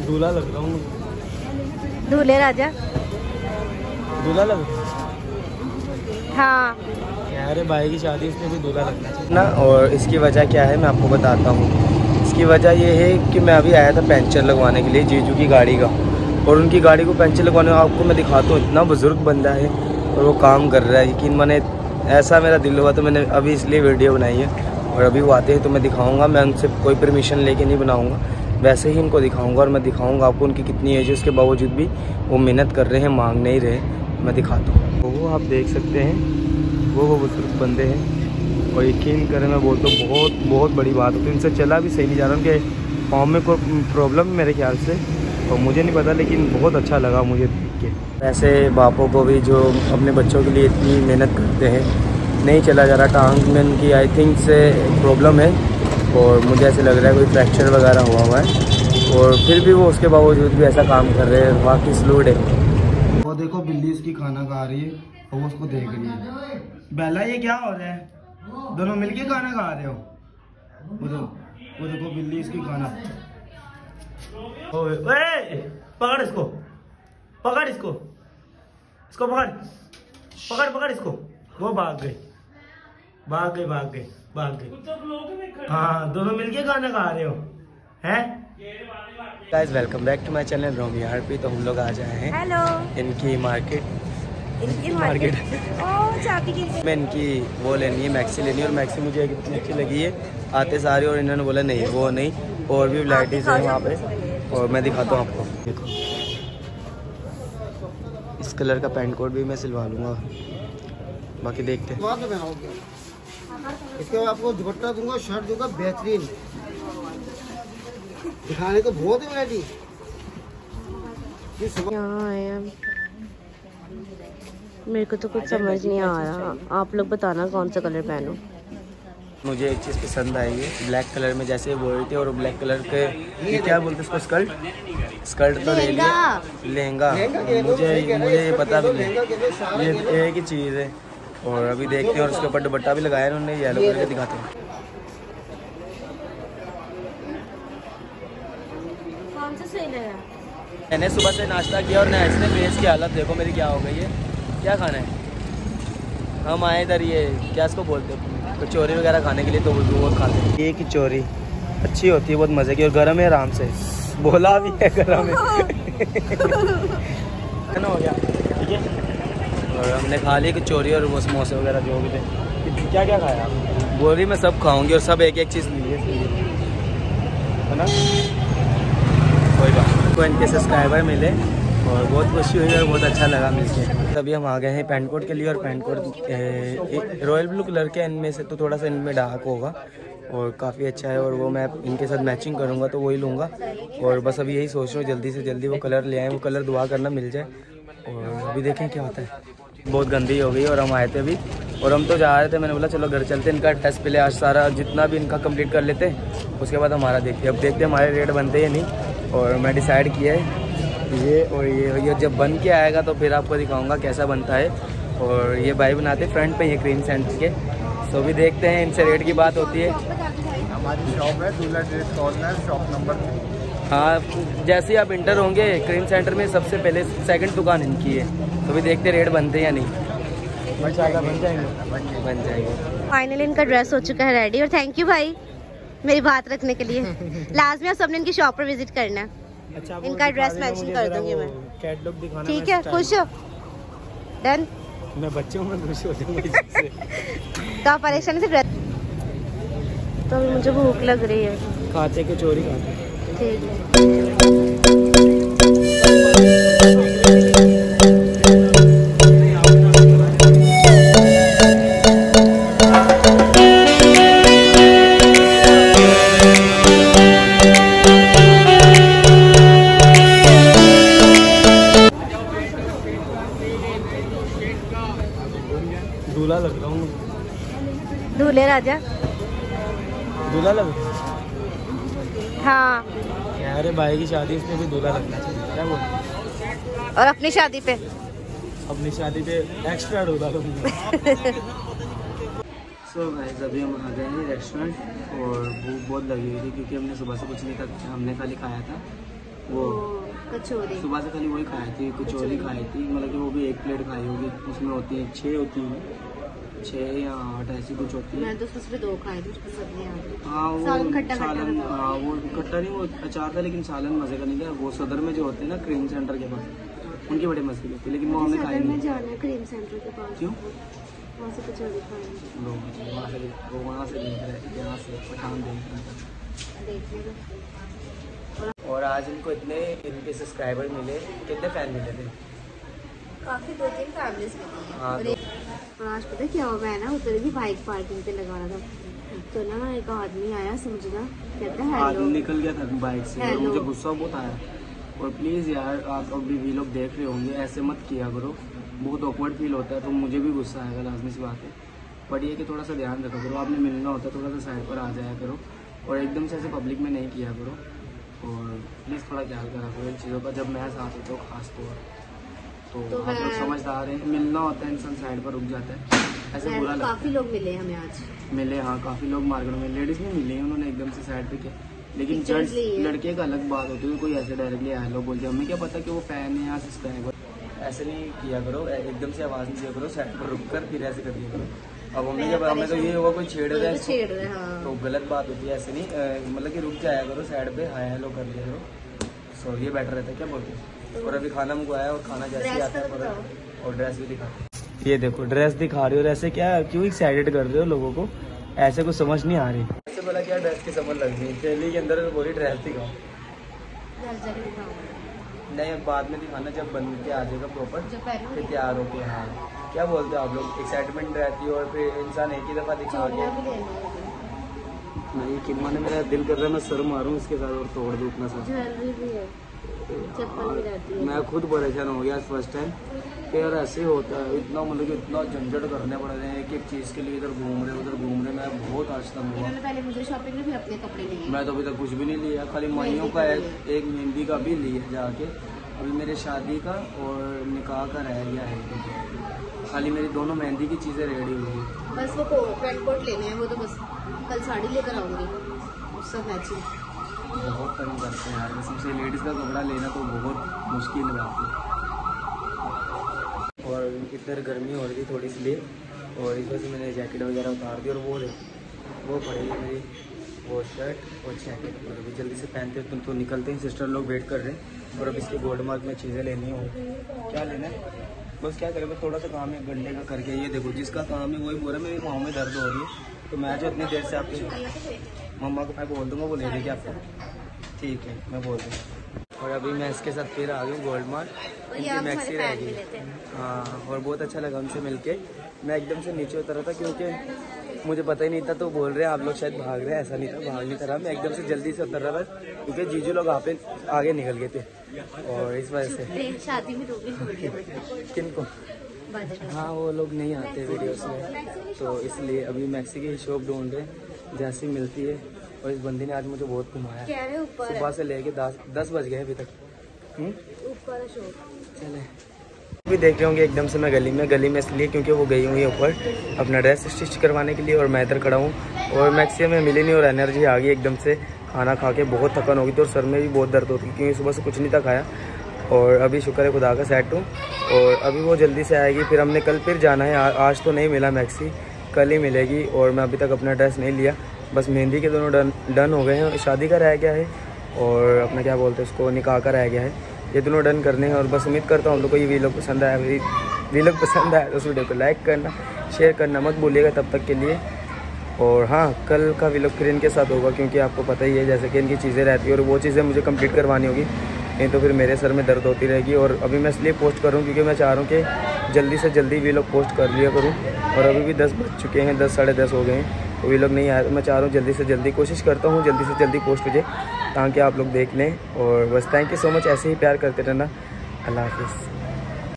दूल्हा लग रहा हूँ। दूल्हे राजा दूल्हा लग हाँ। अरे भाई की शादी इसमें भी दूल्हा लगना चाहिए ना। और इसकी वजह क्या है मैं आपको बताता हूँ। इसकी वजह ये है कि मैं अभी आया था पंचर लगवाने के लिए जीजू की गाड़ी का, और उनकी गाड़ी को पंचर लगवाने आपको मैं दिखाता हूँ। इतना बुजुर्ग बंदा है और वो काम कर रहा है, यकीन माने ऐसा मेरा दिल हुआ तो मैंने अभी इसलिए वीडियो बनाई है। और अभी वो आते हैं तो मैं दिखाऊँगा, मैं उनसे कोई परमिशन लेके नहीं बनाऊँगा, वैसे ही इनको दिखाऊँगा। और मैं दिखाऊँगा आपको उनकी कितनी एज है, उसके बावजूद भी वो मेहनत कर रहे हैं, मांग नहीं रहे। मैं दिखाता हूँ। वो आप देख सकते हैं, वो बुजुर्ग बंदे हैं और यकीन करें मैं बोलता हूँ बहुत बड़ी बात होती है। इनसे चला भी सही नहीं जा रहा, उनके पाँव में कोई प्रॉब्लम है मेरे ख्याल से, और मुझे नहीं पता, लेकिन बहुत अच्छा लगा मुझे देख के। ऐसे बापों को भी जो अपने बच्चों के लिए इतनी मेहनत करते हैं, नहीं चला जा रहा, टांग में उनकी आई थिंक से प्रॉब्लम है, और मुझे ऐसे लग रहा है कोई फ्रैक्चर वगैरह हुआ है, और फिर भी वो उसके बावजूद भी ऐसा काम कर रहे हैं। बाकी स्लूड है। वो देखो बिल्ली उसकी खाना खा रही है और वो उसको देख रही है। बेला ये क्या हो रहा है, दोनों मिलके खाना खा रहे हो? वो देखो बिल्ली इसकी खाना। ओए पकड़ इसको, पकड़ इसको, इसको पकड़ पकड़ पकड़ इसको। वो भाग गई। हाँ दोनों मिलके खाना खा रहे हो हैं। Guys welcome back to my channel Romi RP. तो हम लोग आ जाए हैं हेलो इनकी मार्केट में इनकी वो लेनी है, मैक्सी लेनी है। और मैक्सी मुझे कितनी अच्छी लगी है आते सारी, और इन्होंने बोला नहीं वो नहीं, और भी वैराइटीज़ हैं वहाँ पे, और मैं दिखाता हूँ आपको। देखो इस कलर का पैंट कोट भी मैं सिलवा लूँगा, बाकी देखते हैं। इसके बाद आपको दुपट्टा दूंगा, शर्ट दूंगा बेहतरीन, दिखाने को बहुत ही वैरायटी। मेरे को तो कुछ समझ नहीं आ रहा, आप लोग बताना कौन सा कलर पहनूं। मुझे एक चीज़ पसंद आई है ब्लैक कलर में, जैसे वो थे, और ब्लैक कलर के ये क्या बोलते हैं इसको, स्कर्ट तो ले लिया, लहंगा मुझे ये पता भी नहीं, ये एक ही चीज़ है। और अभी देखते हैं, और उसके ऊपर दुपट्टा भी लगाया उन्होंने, येलो कलर के, दिखाते हैं। कौन सा सही लगा? मैंने सुबह से नाश्ता किया और नाश्ते में फेस की हालत देखो मेरी क्या हो गई है। क्या खाना है? हम आए इधर, ये क्या इसको बोलते हैं, कचौरी वगैरह खाने के लिए, तो वो खाते हैं। ये कचौरी अच्छी होती है, बहुत मज़े की, और गर्म है आराम से, बोला भी है गर्म है। हो गया ठीक है। और हमने खा ली कचौरी और वो समोसे वगैरह जो भी थे। क्या क्या खाया? बोरी में सब खाऊंगी, और सब एक एक चीज़ ली है ना। कोई बात नहीं, को इनके सब्सक्राइबर मिले और बहुत खुशी हुई और बहुत अच्छा लगा मिलके। अभी हम आ गए हैं पैंट कोट के लिए, और pant coat royal blue colour के, इनमें से तो थोड़ा सा इनमें डार्क होगा और काफ़ी अच्छा है, और वो मैं इनके साथ मैचिंग करूँगा तो वही लूँगा। और बस अभी यही सोच रहा हूँ जल्दी से जल्दी वो कलर ले आएँ, वो कलर दुआ करना मिल जाए, और अभी देखें क्या होता है। बहुत गंदी हो गई, और हम आए थे अभी, और हम तो जा रहे थे, मैंने बोला चलो घर चलते, इनका टेस्ट पहले आज सारा जितना भी इनका कंप्लीट कर लेते हैं, उसके बाद हमारा देखते हैं। अब देखते हैं हमारे रेट बनते हैं या नहीं, और मैं डिसाइड किया है ये, और ये जब बन के आएगा तो फिर आपको दिखाऊंगा कैसा बनता है। और ये भाई बनाते फ्रंट पे ये क्रीम सेंटर के, तो भी देखते हैं, इनसे रेट की बात होती है। हमारी शॉप है दूल्हा ड्रेस कॉर्नर, शॉप नंबर 3। हाँ जैसे ही आप इंटर होंगे क्रीम सेंटर में, सबसे पहले सेकंड दुकान इनकी है, तो भी देखते रेट बनते हैं या नहीं। बन जाएंगे। फाइनली इनका ड्रेस हो चुका है रेडी, और थैंक यू भाई मेरी बात रखने के लिए। लास्ट में आप सबने इनकी शॉप पर विजिट करना है। अच्छा, इनका एड्रेस मेंशन कर दूंगी मैं। कैटलॉग दिखाना, ठीक है, खुश हो? डन। मैं बच्चों में खुश हो जाऊंगा। तो आप परेशानी से ड्रेस, तो अभी मुझे भूख लग रही है, खाते के चोरी खाते। ठीक है। दूल्हा लग रहा हूँ। दूल्हे राजा दूल्हा लग हाँ। अरे भाई की शादी इसमें भी दूल्हा लगना चाहिए, क्या बोलते? और अपनी शादी पे, अपनी शादी पे एक्स्ट्रा दूल्हा लूँगा। सो गाइस अभी हम आ गए हैं रेस्टोरेंट, और भूख बहुत लगी हुई थी क्योंकि हमने सुबह से कुछ नहीं खाया, हमने खाली खाया था वो कचौरी। सुबह से खाली वही खाई थी, कचौरी खाई थी, मतलब कि वो भी 1 प्लेट खाई होगी। उसमें होती है 6 होती हैं, 6 या 8 ऐसी कुछ होती है। मैं तो उसमें 2 खाई थी, उसको सब नहीं आती। हाँ वो सालन खट्टा सालन, हाँ वो खट्टा नहीं, वो अचार था लेकिन सालन मजे का नहीं था। वो सदर में जो होते हैं ना क्रीम सेंटर के पास, उनकी बड़ी मजे की होती है, लेकिन वो हमने खाई नहीं। जाना है क्रीम सेंटर के पास। क्यों? वहाँ से कचौरी खाएंगे। वहाँ से देख रहे, यहाँ से पठान देख रहे। और आज इनको इनके सब्सक्राइबर मिले, कितने फैन मिले थे? काफी 2-3 फैमिलीज मिली हैं। हाँ, और आज पता है क्या हुआ, मैं ना उधर भी बाइक पार्किंग पे लगा रहा था, तो ना एक आदमी आया समझना, कहता है आदमी निकल गया था बाइक से और मुझे गुस्सा बहुत आया। और प्लीज़ यार, आप अभी भी लोग देख रहे होंगे, ऐसे मत किया करो, बहुत ऑकवर्ड फील होता है, तो मुझे भी गुस्सा आएगा, लाजमी सी बात है। बट ये कि थोड़ा सा ध्यान रखा करो, आपने मिलना होता है थोड़ा सा साइड पर आ जाया करो, और एकदम से ऐसे पब्लिक में नहीं किया करो। और प्लीज़ थोड़ा ख्याल करा करो इन चीज़ों का, जब मैं साथ होता हूँ खास तौर तो आप लोग समझदार हैं। मिलना होता है, इंसान साइड पर रुक जाता है, ऐसे बुरा लगता है। काफी लोग मिले हमें आज। मिले, हाँ काफ़ी लोग मार्केट में, लेडीज़ भी मिले हैं, उन्होंने एकदम से साइड पे किया। लेकिन जेंट्स लड़के का अलग बात होती है, कोई ऐसे डायरेक्टली हेलो बोलते, हमें क्या पता कि वो फैन है या सब्सक्राइबर। ऐसे नहीं किया करो, एकदम से आवाज़ नहीं दिया करो, साइड पर रुक कर फिर ऐसे कर दिया करो। अब हमें जब हमें तो ये होगा कोई छेड़ रहा है तो गलत बात होती है, ऐसे नहीं, मतलब कि रुक जाया करो साइड पे, हाय हेलो कर लिया करो, सो ये बेटर रहता है। क्या बोलते हैं? और अभी खाना मंगवाया और खाना जैसे ही आता है, और ड्रेस भी दिखा, ये देखो ड्रेस दिखा रही हो, और ऐसे क्या क्यों एक्साइटेड कर रहे हो लोगों को, ऐसे कुछ समझ नहीं आ रही। ऐसे बोला क्या ड्रेस की समझ लग गई, थैली के अंदर बोली ड्रेस दिखाओ, नहीं बाद में दिखाना जब बन के आ जाएगा प्रॉपर, फिर तैयार हो के। हाँ क्या बोलते हो आप लोग, एक्साइटमेंट रहती है, और फिर इंसान एक ही दफ़ा दिखा के नहीं कि मैंने, मेरा दिल कर रहा है मैं सर मारूं इसके साथ और तोड़ दूं इतना सा। मैं खुद परेशान हो गया फर्स्ट टाइम कि यार ऐसे ही होता है, इतना मतलब कि इतना झंझट करने पड़ रहे हैं एक एक चीज़ के लिए, इधर घूम रहे उधर घूम रहे। मैं बहुत आज तक हुआ, पहले मुझे शॉपिंग में भी अपने कपड़े लिए, मैं तो अभी तक कुछ भी नहीं लिया, खाली माइयों का एक मेहंदी का भी लिया जाके, अभी मेरे शादी का और निकाह का रह गया है, खाली मेरी दोनों मेहंदी की चीज़ें रेडी हुई। बस वो पेंट कोट लेने हैं, वो तो बस कल साड़ी लेकर आऊँगी, उससे मैचिंग। बहुत तंग करते हैं यार, कसम से लेडीज़ का कपड़ा लेना तो बहुत मुश्किल बात है। और इधर गर्मी हो रही थी थोड़ी इसलिए, और इस वजह से मैंने जैकेट वगैरह उतार दी, और वो पड़ी है मेरी वो शर्ट और जैकेट, और अभी जल्दी से पहनते हैं तो निकलते हैं। सिस्टर लोग वेट कर रहे हैं, और अब इसके गोल्ड मार्क में चीज़ें लेनी हो, क्या लेना है बस क्या करें, थोड़ा सा काम है गंडे का करके। ये देखो जिसका काम है वही बोल रहा है, मेरी पाँव में दर्द हो रही है, तो मैं जो इतनी देर से आपके मम्मा को मैं बोल दूँगा, वो ले देगी आपको, ठीक है मैं बोल दूँगा। और अभी मैं इसके साथ फिर आ गई गोल्ड मार्ट, इनकी मैक्सी रह गई। हाँ और बहुत अच्छा लगा उनसे मिलके। मैं एकदम से नीचे उतरा था क्योंकि मुझे पता ही नहीं था, तो बोल रहे हैं आप लोग शायद भाग रहे हैं, ऐसा नहीं था, भाग नहीं था, मैं एकदम से जल्दी से उतर रहा था क्योंकि जीजू लोग आगे निकल गए थे, और इस वजह से शादी में किनको, हाँ वो लोग नहीं आते वीडियोस में, तो इसलिए अभी मैक्सी की शॉप ढूंढ रहे, जैसी मिलती है। और इस बंदी ने आज मुझे बहुत घुमाया, सुबह से लेके 10 बज गए अभी तक। ऊपर चले भी देख रहे होंगे, एकदम से मैं गली में इसलिए क्योंकि वो गई हुई है ऊपर अपना ड्रेस स्टिच करवाने के लिए, और मैं इधर खड़ा हूँ, और मैक्सी में मिली नहीं, और एनर्जी आ गई एकदम से, खाना खा के बहुत थकान हो गई थी, और सर में भी बहुत दर्द होती थी क्योंकि सुबह से कुछ नहीं था खाया। और अभी शुक्र है खुदा का सेट हूँ, और अभी वो जल्दी से आएगी, फिर हमने कल फिर जाना है, आज तो नहीं मिला मैक्सी, कल ही मिलेगी। और मैं अभी तक अपना ड्रेस नहीं लिया, बस मेहंदी के दोनों डन हो गए हैं, शादी का रह गया है, और अपना क्या बोलते हैं उसको, निकाह का रह गया है, ये दोनों डन करने हैं। और बस उम्मीद करता हूँ आप लोग को ये वीडियो पसंद आया, वीडियो पसंद आया तो उस वीडियो को लाइक करना, शेयर करना मत भूलिएगा तब तक के लिए। और हाँ कल का व्लॉग फिर इनके साथ होगा, क्योंकि आपको पता ही है जैसे कि इनकी चीज़ें रहती है, और वो चीज़ें मुझे कंप्लीट करवानी होगी, नहीं तो फिर मेरे सर में दर्द होती रहेगी। और अभी मैं इसलिए पोस्ट करूँ क्योंकि मैं चाह रहा हूँ कि जल्दी से जल्दी व्लॉग पोस्ट कर लिया करूँ, और अभी भी 10 बज चुके हैं, 10 साढ़े 10 हो गए हैं, तो व्लॉग नहीं आया, तो मैं चाह रहा हूँ जल्दी से जल्दी, कोशिश करता हूँ जल्दी से जल्दी पोस्ट हो जाए ताकि आप लोग देख लें। और बस थैंक यू सो मच, ऐसे ही प्यार करते रहना, अल्लाह हाफिज़।